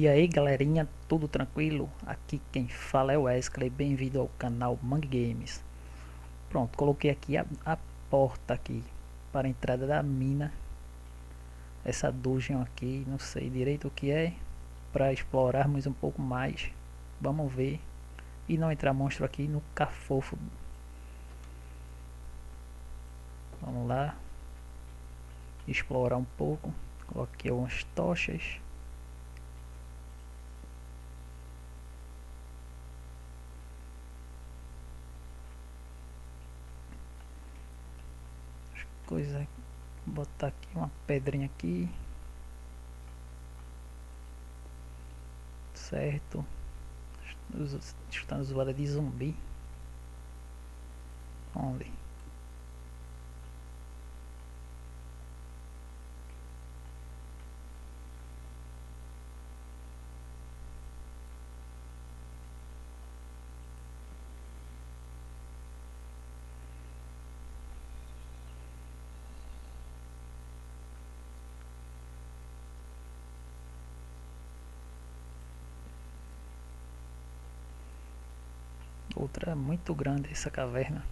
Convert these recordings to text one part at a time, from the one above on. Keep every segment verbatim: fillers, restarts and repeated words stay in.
E aí galerinha, tudo tranquilo? Aqui quem fala é o Wesley, bem-vindo ao canal Mangue Games. Pronto, coloquei aqui a, a porta aqui para a entrada da mina. Essa dungeon aqui, não sei direito o que é, para explorarmos um pouco mais. Vamos ver e não entrar monstro aqui no cafofo. Vamos lá, explorar um pouco. Coloquei umas tochas. Coisa, botar aqui uma pedrinha aqui, certo? Estamos zoada de zumbi. Onde? Outra muito grande essa caverna.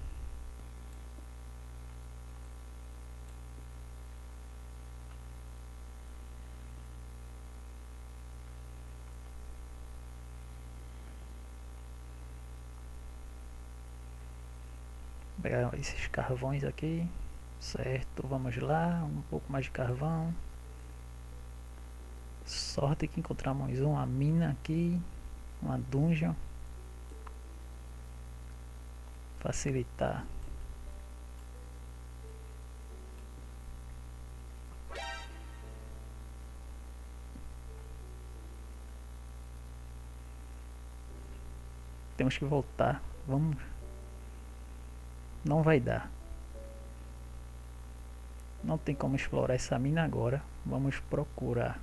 Vou pegar esses carvões aqui, certo? Vamos lá, um pouco mais de carvão. Sorte que encontramos uma mina aqui, uma dungeon. Facilitar. Temos que voltar. Vamos. Não vai dar. Não tem como explorar essa mina agora. Vamos procurar.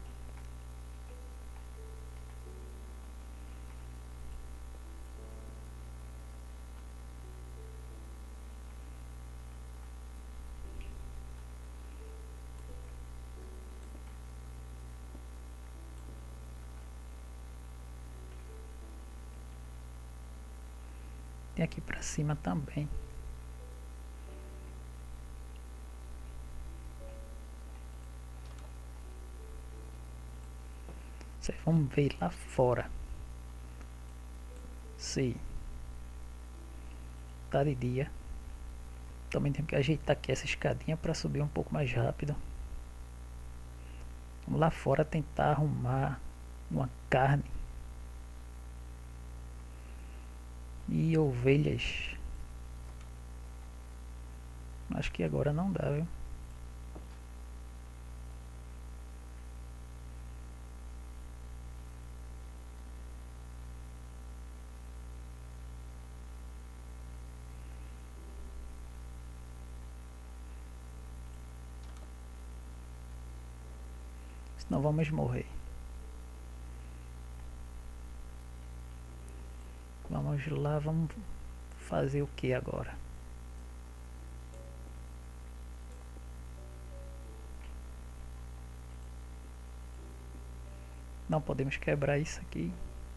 Tem aqui pra cima também. Vocês vão ver lá fora. Sim. Tá de dia. Também temos que ajeitar aqui essa escadinha para subir um pouco mais rápido. Vamos lá fora tentar arrumar uma carne. E ovelhas. Acho que agora não dá, viu? Senão vamos morrer. Vamos lá, vamos fazer o que agora? Não podemos quebrar isso aqui.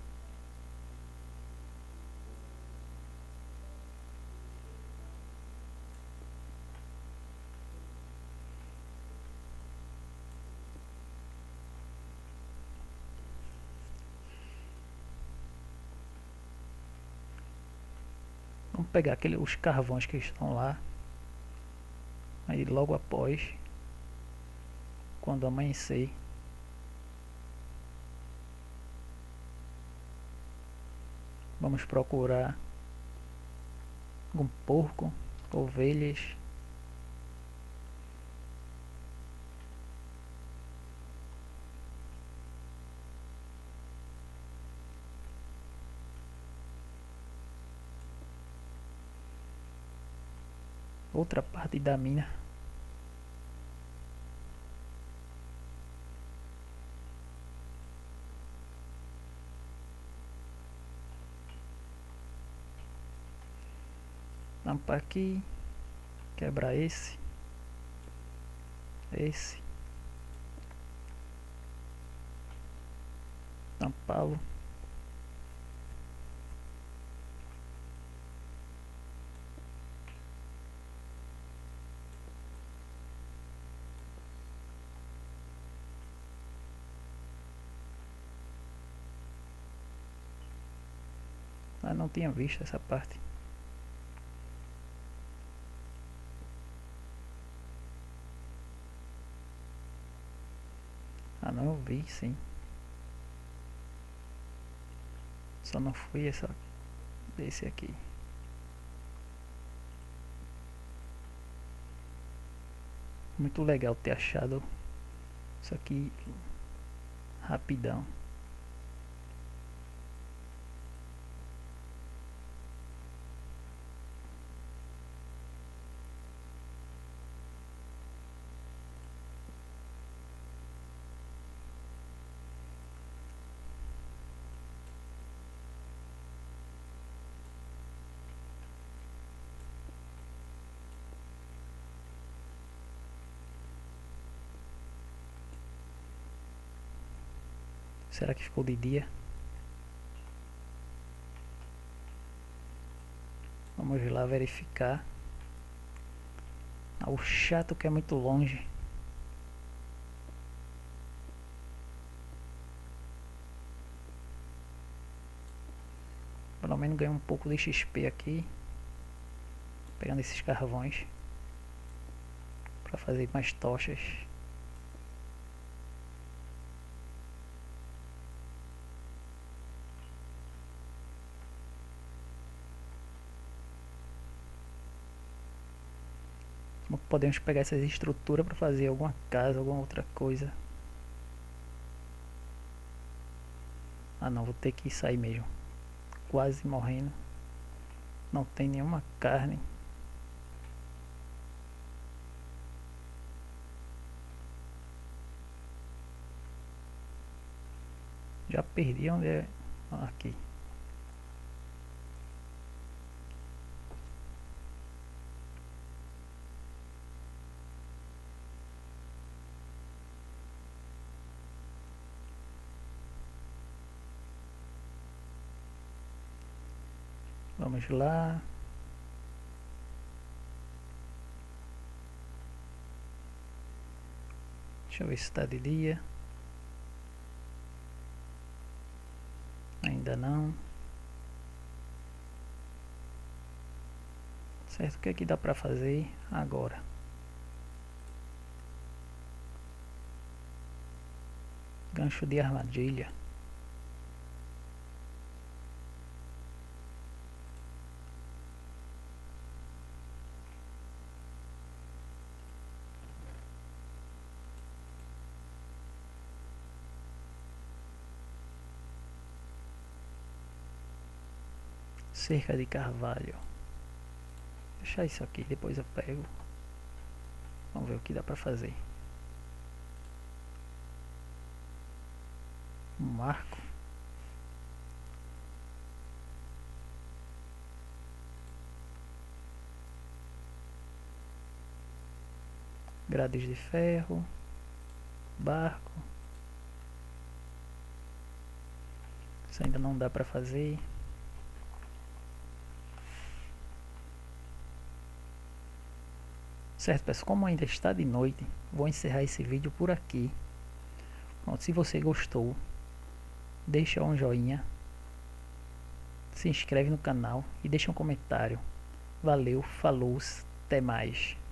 Vamos pegar aquele, os carvões que estão lá. Aí logo após, quando amanhecer, vamos procurar um porco, ovelhas. Outra parte da mina. Vamos para aqui. Quebrar esse. Esse. São Paulo. Ah, não tinha visto essa parte. Ah, não, eu vi, sim. Só não fui essa desse aqui. Muito legal ter achado isso aqui rapidão. Será que ficou de dia? Vamos lá verificar. Ah, o chato que é muito longe. Pelo menos ganho um pouco de X P aqui. Pegando esses carvões. Para fazer mais tochas. Podemos pegar essas estruturas para fazer alguma casa, alguma outra coisa. Ah não, vou ter que sair mesmo. Quase morrendo. Não tem nenhuma carne. Já perdi onde é. Aqui. Vamos lá. Deixa eu ver se está de dia. Ainda não. Certo, o que é que dá para fazer agora? Gancho de armadilha. Cerca de carvalho. Deixar isso aqui, depois eu pego. Vamos ver o que dá pra fazer. Um marco. Grades de ferro. Barco. Isso ainda não dá pra fazer. Certo, pessoal, como ainda está de noite, vou encerrar esse vídeo por aqui. Pronto, se você gostou, deixa um joinha, se inscreve no canal e deixa um comentário. Valeu, falou, até mais.